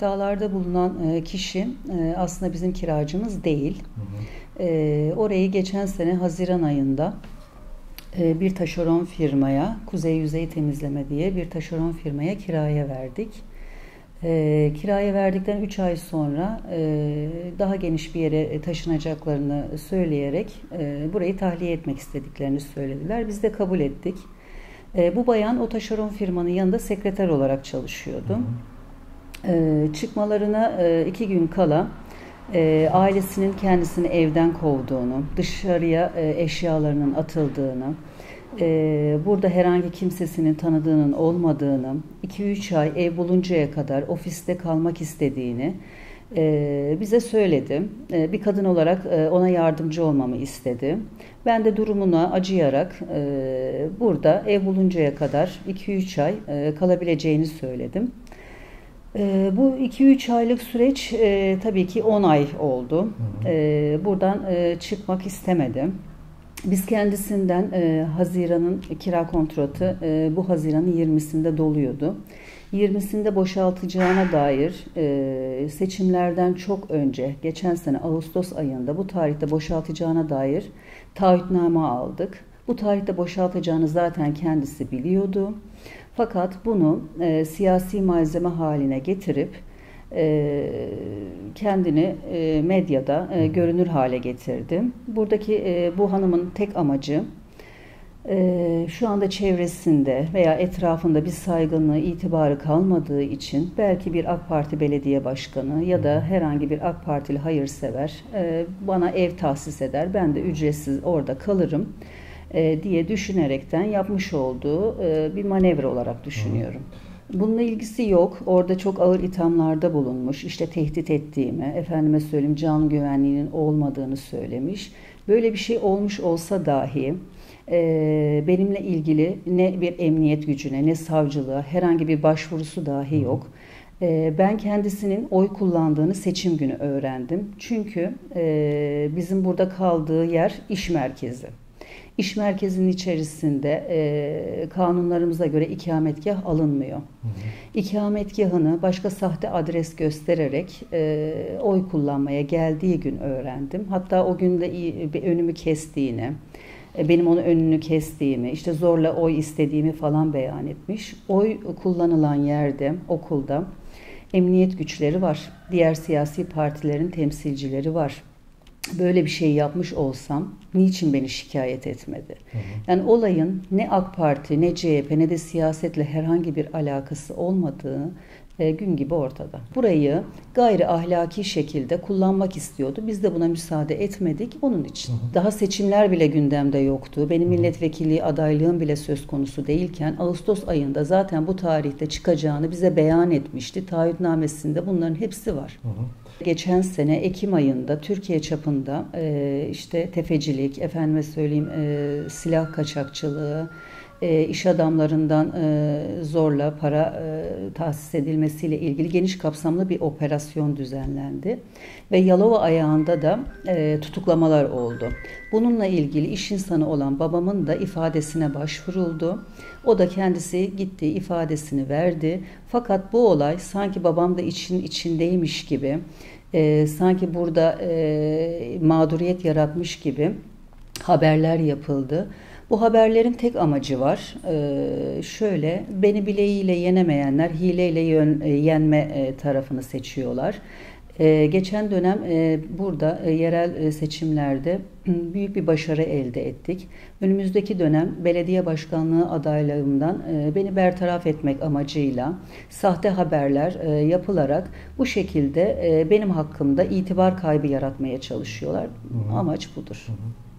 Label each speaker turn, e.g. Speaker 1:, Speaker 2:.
Speaker 1: iddialarda bulunan kişi aslında bizim kiracımız değil. Orayı geçen sene Haziran ayında bir taşeron firmaya, Kuzey Yüzey Temizleme diye bir taşeron firmaya kiraya verdik. Kiraya verdikten 3 ay sonra daha geniş bir yere taşınacaklarını söyleyerek burayı tahliye etmek istediklerini söylediler. Biz de kabul ettik. Bu bayan o taşeron firmanın yanında sekreter olarak çalışıyordu. Çıkmalarına 2 gün kala ailesinin kendisini evden kovduğunu, dışarıya eşyalarının atıldığını, burada herhangi kimsesinin tanıdığının olmadığını, 2-3 ay ev buluncaya kadar ofiste kalmak istediğini bize söyledi. Bir kadın olarak ona yardımcı olmamı istedi. Ben de durumuna acıyarak burada ev buluncaya kadar 2-3 ay kalabileceğini söyledim. Bu 2-3 aylık süreç tabii ki 10 ay oldu. Buradan çıkmak istemedim. Biz kendisinden Haziran'ın kira kontratı bu Haziran'ın 20'sinde doluyordu. 20'sinde boşaltacağına dair seçimlerden çok önce, geçen sene Ağustos ayında bu tarihte boşaltacağına dair taahhütname aldık. Bu tarihte boşaltacağını zaten kendisi biliyordu. Fakat bunu siyasi malzeme haline getirip kendini medyada görünür hale getirdi. Buradaki bu hanımın tek amacı şu anda çevresinde veya etrafında bir saygınlığı, itibarı kalmadığı için belki bir AK Parti belediye başkanı ya da herhangi bir AK Partili hayırsever bana ev tahsis eder, ben de ücretsiz orada kalırım diye düşünerekten yapmış olduğu bir manevra olarak düşünüyorum. Bununla ilgisi yok. Orada çok ağır ithamlarda bulunmuş. İşte tehdit ettiğimi, efendime söyleyeyim can güvenliğinin olmadığını söylemiş. Böyle bir şey olmuş olsa dahi benimle ilgili ne bir emniyet gücüne ne savcılığa herhangi bir başvurusu dahi yok. Ben kendisinin oy kullandığını seçim günü öğrendim. Çünkü bizim burada kaldığı yer iş merkezi. İş merkezinin içerisinde kanunlarımıza göre ikametgah alınmıyor. İkametgahını başka sahte adres göstererek oy kullanmaya geldiği gün öğrendim. Hatta o gün de bir önümü kestiğini, benim onun önünü kestiğimi, işte zorla oy istediğimi falan beyan etmiş. Oy kullanılan yerde, okulda emniyet güçleri var. Diğer siyasi partilerin temsilcileri var. Böyle bir şey yapmış olsam niçin beni şikayet etmedi? Yani olayın ne AK Parti, ne CHP, ne de siyasetle herhangi bir alakası olmadığı gün gibi ortada. Burayı gayri ahlaki şekilde kullanmak istiyordu. Biz de buna müsaade etmedik onun için. Daha seçimler bile gündemde yoktu. Benim milletvekilliği adaylığım bile söz konusu değilken Ağustos ayında zaten bu tarihte çıkacağını bize beyan etmişti. Taahhütnamesinde bunların hepsi var. Geçen sene Ekim ayında Türkiye çapında işte tefecilik, efendime söyleyeyim silah kaçakçılığı, iş adamlarından zorla para tahsis edilmesiyle ilgili geniş kapsamlı bir operasyon düzenlendi. Ve Yalova ayağında da tutuklamalar oldu. Bununla ilgili iş insanı olan babamın da ifadesine başvuruldu. O da kendisi gitti, ifadesini verdi. Fakat bu olay sanki babam da için içindeymiş gibi, sanki burada mağduriyet yaratmış gibi haberler yapıldı. Bu haberlerin tek amacı var. Şöyle, beni bileğiyle yenemeyenler hileyle yenme tarafını seçiyorlar. Geçen dönem burada yerel seçimlerde büyük bir başarı elde ettik. Önümüzdeki dönem belediye başkanlığı adaylığımdan beni bertaraf etmek amacıyla sahte haberler yapılarak bu şekilde benim hakkımda itibar kaybı yaratmaya çalışıyorlar. Amaç budur.